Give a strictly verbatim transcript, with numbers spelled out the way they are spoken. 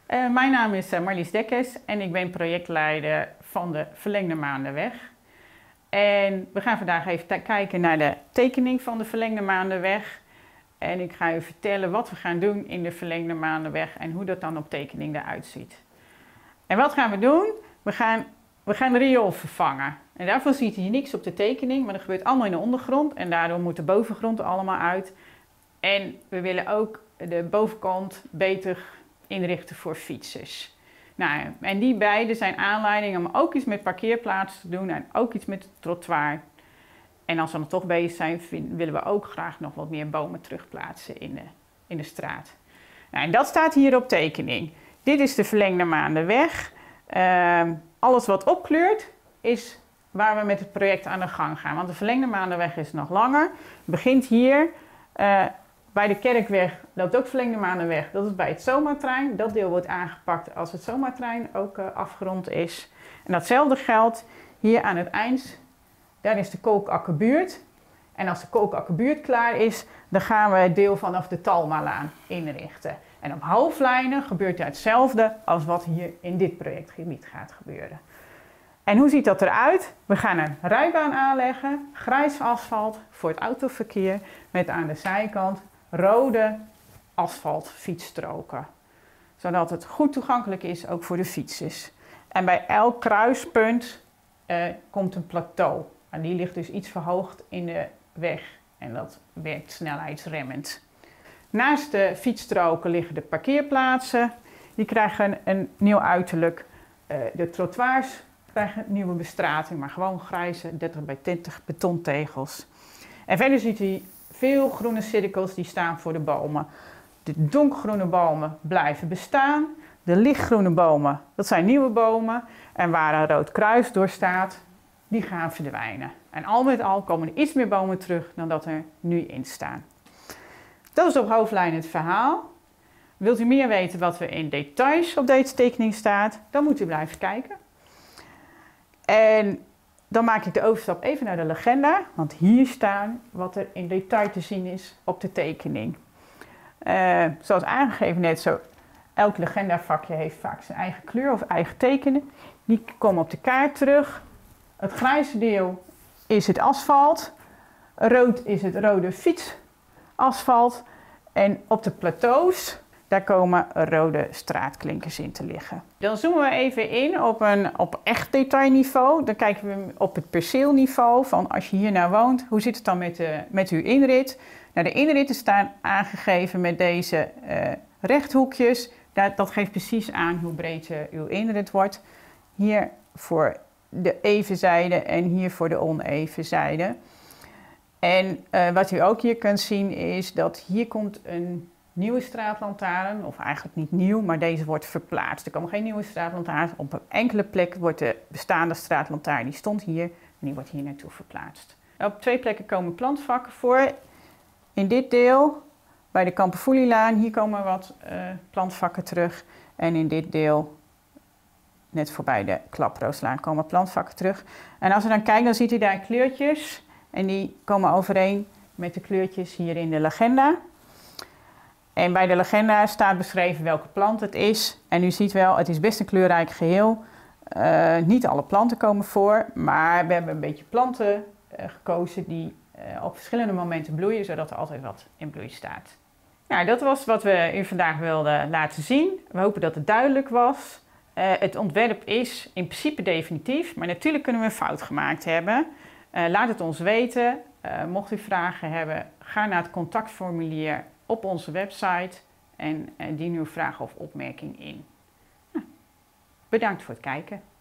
Uh, mijn naam is uh, Marlies Dekkers en ik ben projectleider van de Verlengde Maandenweg. En we gaan vandaag even kijken naar de tekening van de Verlengde Maandenweg. En ik ga u vertellen wat we gaan doen in de Verlengde Maandenweg en hoe dat dan op tekening eruit ziet. En wat gaan we doen? We gaan, we gaan de riool vervangen. En daarvoor ziet hier niks op de tekening, maar dat gebeurt allemaal in de ondergrond. En daardoor moet de bovengrond er allemaal uit. En we willen ook de bovenkant beter inrichten voor fietsers. Nou, en die beide zijn aanleiding om ook iets met parkeerplaatsen te doen en ook iets met het trottoir. En als we dan toch bezig zijn, vind, willen we ook graag nog wat meer bomen terugplaatsen in de, in de straat. Nou, en dat staat hier op tekening. Dit is de Verlengde Maandenweg. Uh, alles wat opkleurt is waar we met het project aan de gang gaan. Want de Verlengde Maandenweg is nog langer. Het begint hier. Uh, Bij de Kerkweg loopt ook Verlengde Maandenweg. Dat is bij het Soma-trein. Dat deel wordt aangepakt als het Soma-trein ook uh, afgerond is. En datzelfde geldt hier aan het eind. Daar is de Kolkakkerbuurt. En als de Kolkakkerbuurt klaar is, dan gaan we het deel vanaf de Talmalaan inrichten. En op hoofdlijnen gebeurt daar hetzelfde als wat hier in dit projectgebied gaat gebeuren. En hoe ziet dat eruit? We gaan een rijbaan aanleggen, grijs asfalt voor het autoverkeer, met aan de zijkant rode asfaltfietsstroken. Zodat het goed toegankelijk is ook voor de fietsers. En bij elk kruispunt uh, komt een plateau. En die ligt dus iets verhoogd in de weg. En dat werkt snelheidsremmend. Naast de fietsstroken liggen de parkeerplaatsen. Die krijgen een nieuw uiterlijk. Uh, de trottoirs krijgen een nieuwe bestrating, maar gewoon grijze dertig bij twintig betontegels. En verder ziet u veel groene cirkels die staan voor de bomen. De donkergroene bomen blijven bestaan. De lichtgroene bomen, dat zijn nieuwe bomen. En waar een rood kruis door staat, die gaan verdwijnen. En al met al komen er iets meer bomen terug dan dat er nu in staan. Dat is op hoofdlijn het verhaal. Wilt u meer weten wat er in details op deze tekening staat, dan moet u blijven kijken. En dan maak ik de overstap even naar de legenda, want hier staan wat er in detail te zien is op de tekening. Uh, zoals aangegeven net zo, elk legendavakje heeft vaak zijn eigen kleur of eigen tekenen. Die komen op de kaart terug. Het grijze deel is het asfalt, rood is het rode fietsasfalt en op de plateaus, daar komen rode straatklinkers in te liggen. Dan zoomen we even in op een op echt detailniveau. Dan kijken we op het perceelniveau van als je hier nou woont, hoe zit het dan met, de, met uw inrit? Nou, de inritten staan aangegeven met deze uh, rechthoekjes. Dat, dat geeft precies aan hoe breed uh, uw inrit wordt. Hier voor de even zijde en hier voor de oneven zijde. En uh, wat u ook hier kunt zien is dat hier komt een nieuwe straatlantaarn, of eigenlijk niet nieuw, maar deze wordt verplaatst. Er komen geen nieuwe straatlantaarns. Op een enkele plek wordt de bestaande straatlantaarn, die stond hier, en die wordt hier naartoe verplaatst. Op twee plekken komen plantvakken voor. In dit deel, bij de Kamperfoelielaan, hier komen wat uh, plantvakken terug. En in dit deel, net voorbij de Klaprooslaan, komen plantvakken terug. En als we dan kijken, dan ziet u daar kleurtjes. En die komen overeen met de kleurtjes hier in de legenda. En bij de legenda staat beschreven welke plant het is. En u ziet wel, het is best een kleurrijk geheel. Uh, niet alle planten komen voor, maar we hebben een beetje planten uh, gekozen die uh, op verschillende momenten bloeien, zodat er altijd wat in bloei staat. Nou, dat was wat we u vandaag wilden laten zien. We hopen dat het duidelijk was. Uh, het ontwerp is in principe definitief, maar natuurlijk kunnen we een fout gemaakt hebben. Uh, laat het ons weten. Uh, mocht u vragen hebben, ga naar het contactformulier op onze website en, en dien uw vraag of opmerking in. Nou, bedankt voor het kijken.